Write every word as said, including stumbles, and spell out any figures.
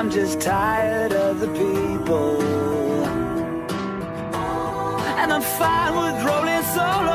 I'm just tired of the people. And I'm fine with rolling solo.